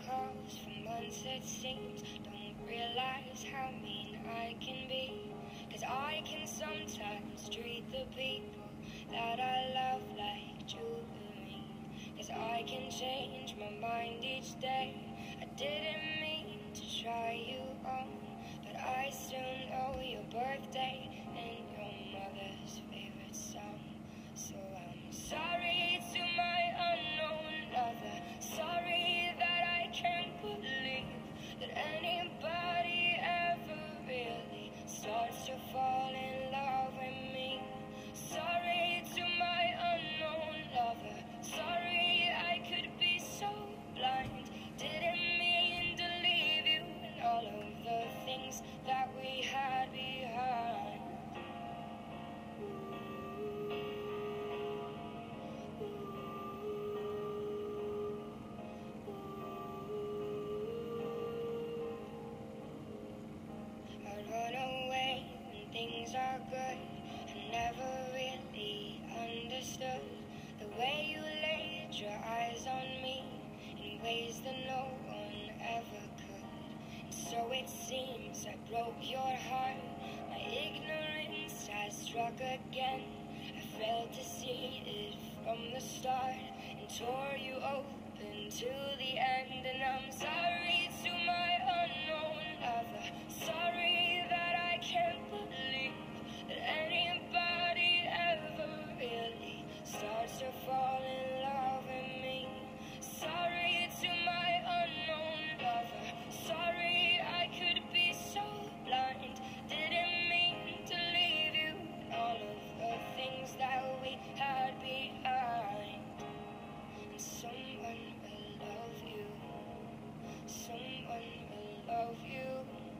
calls for months it seems. Don't realize how mean I can be. 'Cause I can sometimes treat the people that I love like jewelry. 'Cause I can change my mind each day. I didn't mean to try you on, but I still know your birthday and your mother's favorite song. So I'm sorry to my unknown lover. Sorry that I can't believe that anybody ever really starts to fall in love with me. Sorry to my unknown lover. Sorry I could be so blind. Didn't mean to leave you and all of the things that we had behind. I run away when things are good. I never really understood the way you laid your eyes on me in ways that no one ever could. And so it seems I broke your heart. My ignorance has struck again. I failed to see it from the start and tore you open to the end. And I'm sorry to my unknown lover. Sorry that I can't believe that anybody ever really starts to fall in love with me. Sorry to my unknown lover. Sorry I could be so blind. Didn't mean to leave you and all of the things that we had behind. And someone will love you. Someone will love you.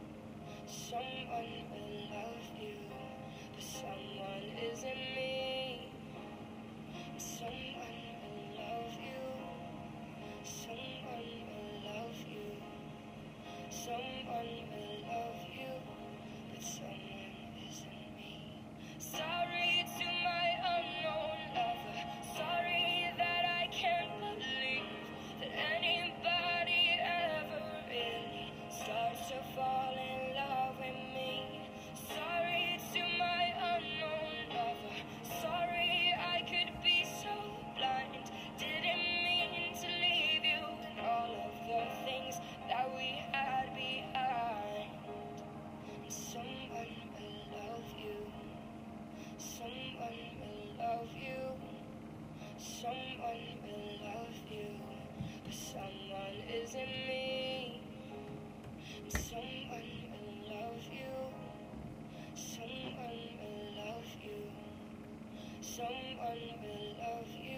Someone will love you, but someone isn't me. Someone will love you. Someone will love you. Someone will love you, but someone isn't me. Sorry to my unknown lover. Sorry that I can't believe that anybody ever really starts to fall in love with me. Sorry to my unknown lover. Sorry I could be so blind. Didn't mean to leave you and all of the things that we had behind. And someone will love you. Someone will love you. Someone will love you, but someone isn't me. Someone will love you. Someone will love you. Someone will love you.